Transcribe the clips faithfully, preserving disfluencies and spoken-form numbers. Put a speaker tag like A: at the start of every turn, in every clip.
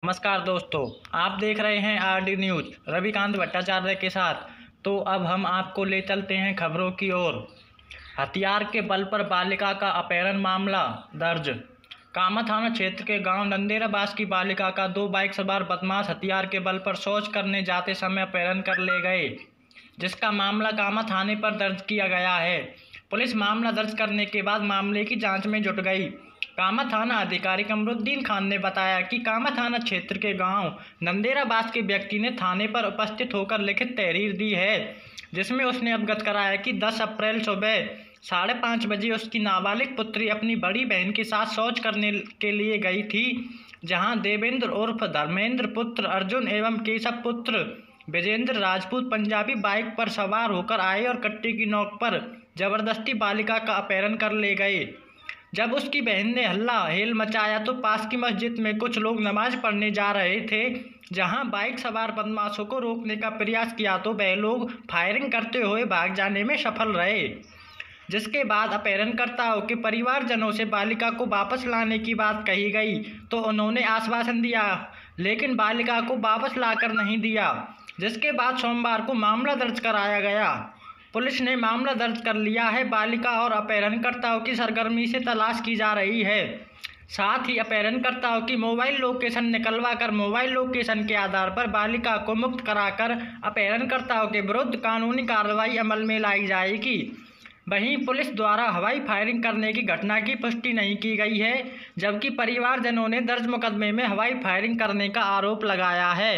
A: नमस्कार दोस्तों, आप देख रहे हैं R D news Ravikant Bhattacharya के साथ। तो अब हम आपको ले चलते हैं खबरों की ओर। हथियार के बल पर बालिका का अपहरण मामला दर्ज। कामा थाना क्षेत्र के गांव नंदेराबास की बालिका का दो बाइक सवार बदमाश हथियार के बल पर शौच करने जाते समय अपहरण कर ले गए, जिसका मामला कामा थाने पर दर्ज किया गया है। पुलिस मामला दर्ज करने के बाद मामले की जांच में जुट गई। कामा थाना अधिकारी कमरुद्दीन खान ने बताया कि कामा थाना क्षेत्र के गांव नंदेराबास के व्यक्ति ने थाने पर उपस्थित होकर लिखित तहरीर दी है, जिसमें उसने अवगत कराया कि दस अप्रैल सुबह साढ़े पाँच बजे उसकी नाबालिग पुत्री अपनी बड़ी बहन के साथ शौच करने के लिए गई थी, जहां देवेंद्र उर्फ धर्मेंद्र पुत्र अर्जुन एवं केशव पुत्र विजेंद्र राजपूत पंजाबी बाइक पर सवार होकर आए और कट्टे की नोक पर जबरदस्ती बालिका का अपहरण कर ले गए। जब उसकी बहन ने हल्ला हेल मचाया तो पास की मस्जिद में कुछ लोग नमाज पढ़ने जा रहे थे, जहां बाइक सवार बदमाशों को रोकने का प्रयास किया तो वह लोग फायरिंग करते हुए भाग जाने में सफल रहे, जिसके बाद अपहरणकर्ताओं के परिवारजनों से बालिका को वापस लाने की बात कही गई तो उन्होंने आश्वासन दिया, लेकिन बालिका को वापस लाकर नहीं दिया, जिसके बाद सोमवार को मामला दर्ज कराया गया। पुलिस ने मामला दर्ज कर लिया है। बालिका और अपहरणकर्ताओं की सरगर्मी से तलाश की जा रही है। साथ ही अपहरणकर्ताओं की मोबाइल लोकेशन निकलवा कर मोबाइल लोकेशन के आधार पर बालिका को मुक्त कराकर अपहरणकर्ताओं के विरुद्ध कानूनी कार्रवाई अमल में लाई जाएगी। वहीं पुलिस द्वारा हवाई फायरिंग करने की घटना की पुष्टि नहीं की गई है, जबकि परिवारजनों ने दर्ज मुकदमे में हवाई फायरिंग करने का आरोप लगाया है।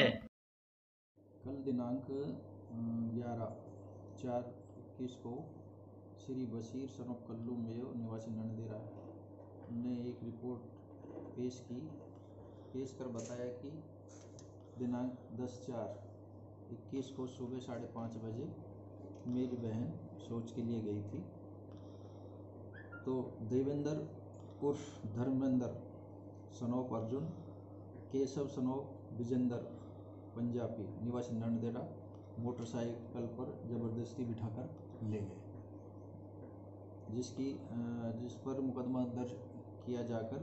B: कल दिनांक ग्यारह चार इक्कीस को श्री बशीर सनोफ कल्लू मेयो निवासी नंदेरा ने एक रिपोर्ट पेश की पेश कर बताया कि दिनांक दस चार इक्कीस को सुबह साढ़े पाँच बजे मेरी बहन शौच के लिए गई थी, तो देवेंद्र उर्फ धर्मेंद्र सनोफ अर्जुन, केशव सनोफ विजेंद्र पंजाबी निवासी नंदेरा मोटरसाइकिल पर ज़बरदस्ती बिठाकर ले गए, जिसकी जिस पर मुकदमा दर्ज किया जाकर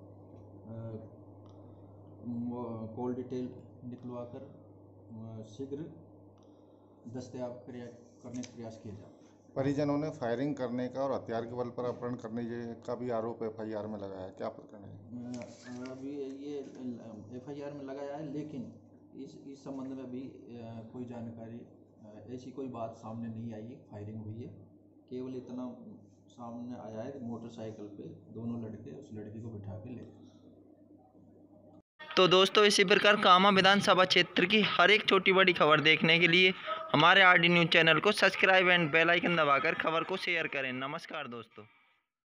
B: कॉल डिटेल निकलवाकर शीघ्र दस्तयाब करने का प्रयास किया जाए।
C: परिजनों ने फायरिंग करने का और हथियार के बल पर अपहरण करने का भी आरोप एफ आई आर में लगाया है, क्या प्रकरण है?
B: अभी ये एफ आई आर में लगाया है, लेकिन इस इस संबंध में भी कोई जानकारी ऐसी कोई बात सामने नहीं आई है। फायरिंग हुई है, केवल इतना सामने आया है कि मोटरसाइकिल पे दोनों लड़के उस लड़की को बिठा के ले।
D: तो दोस्तों, इसी प्रकार कामा विधानसभा क्षेत्र की हर एक छोटी बड़ी खबर देखने के लिए हमारे आर डी न्यूज़ चैनल को सब्सक्राइब एंड बेल आइकन दबाकर खबर को शेयर करें। नमस्कार दोस्तों।